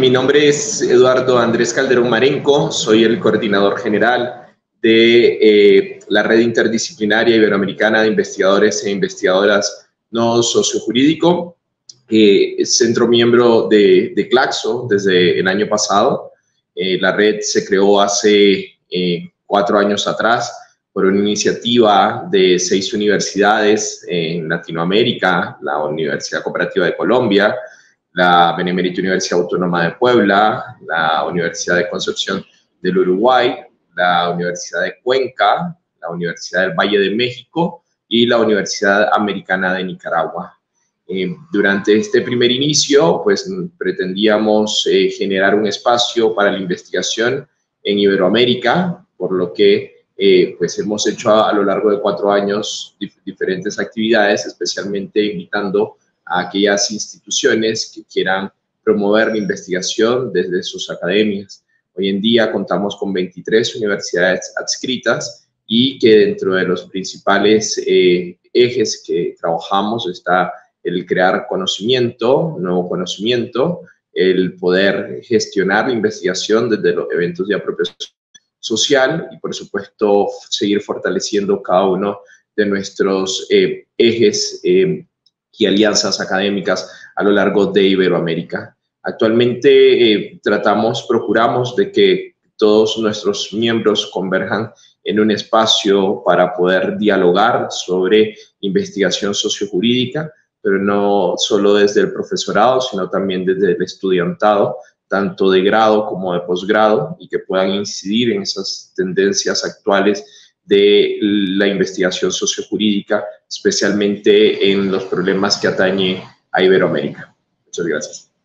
Mi nombre es Eduardo Andrés Calderón Marenco, soy el coordinador general de la Red Interdisciplinaria Iberoamericana de Investigadores e Investigadoras No Sociojurídico, centro miembro de Claxo desde el año pasado. La red se creó hace 4 años atrás por una iniciativa de 6 universidades en Latinoamérica, la Universidad Cooperativa de Colombia, la Benemérita Universidad Autónoma de Puebla, la Universidad de Concepción del Uruguay, la Universidad de Cuenca, la Universidad del Valle de México y la Universidad Americana de Nicaragua. Durante este primer inicio, pues pretendíamos generar un espacio para la investigación en Iberoamérica, por lo que pues hemos hecho a lo largo de 4 años diferentes actividades, especialmente invitando a aquellas instituciones que quieran promover la investigación desde sus academias. Hoy en día contamos con 23 universidades adscritas y que dentro de los principales ejes que trabajamos está el crear conocimiento, nuevo conocimiento, el poder gestionar la investigación desde los eventos de apropiación social y, por supuesto, seguir fortaleciendo cada uno de nuestros ejes y alianzas académicas a lo largo de Iberoamérica. Actualmente procuramos de que todos nuestros miembros converjan en un espacio para poder dialogar sobre investigación sociojurídica, pero no solo desde el profesorado, sino también desde el estudiantado, tanto de grado como de posgrado, y que puedan incidir en esas tendencias actuales de la investigación sociojurídica, especialmente en los problemas que atañe a Iberoamérica. Muchas gracias.